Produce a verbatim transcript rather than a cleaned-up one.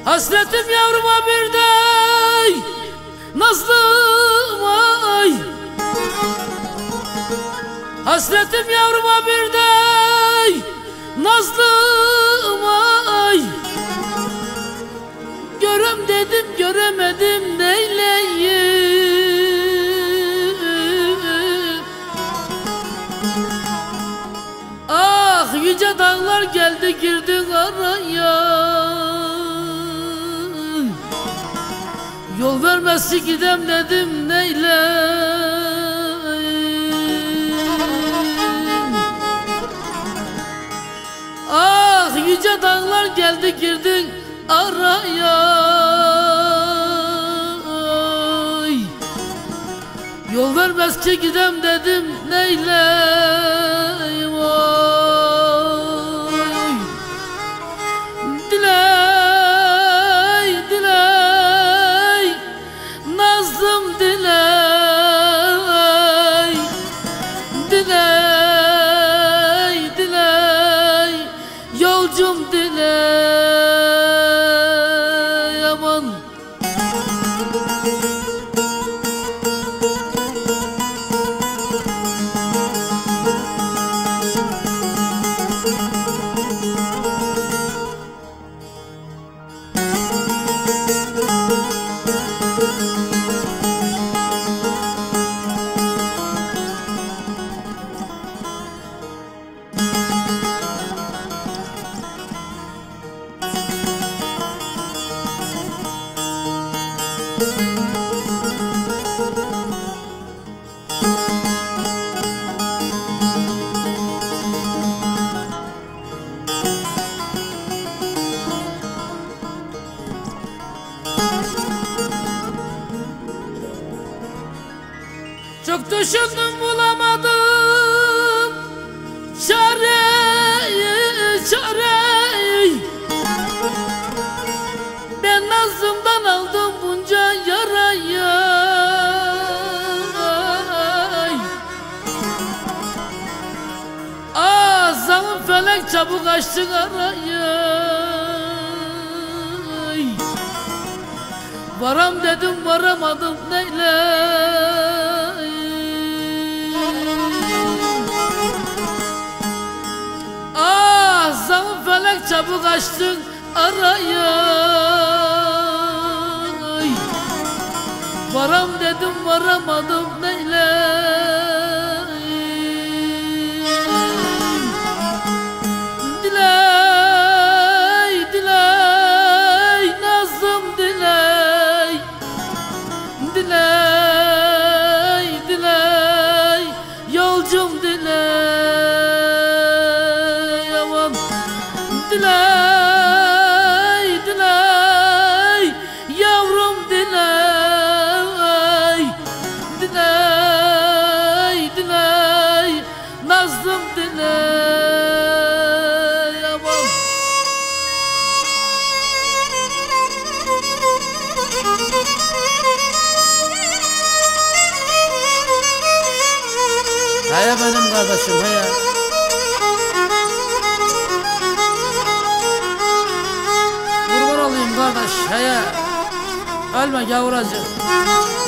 Hasretim yavruma bir dey, nazlım ay. Hasretim yavruma bir dey, nazlım ay. Görem dedim göremedim neyleyim. Ah yüce dağlar geldi girdi araya. Yol vermezse gidem dedim neyleyim. Ah yüce dağlar geldi girdin araya. Yol vermezse gidem dedim neyleyim. Oy. Diley diley nazlım diley, diley diley yolcum diley aman. Çok düşündüm bulamadım çareyi, çareyi. Ben nazlımdan aldım bunca yarayı. Ah zalim felek çabuk açtın arayı. Varam dedim varamadım neyleyim. Ah zalim felek çabuk açtın arayı. Varam dedim varamadım neyleyim. Diley diley nazlım diley, diley diley yolcum diley aman. Diley diley yavrum diley, diley diley nazlım diley aman. Haya benim kardeşim haya. Kurban olayım kardeş haya. Ölme gavuracı.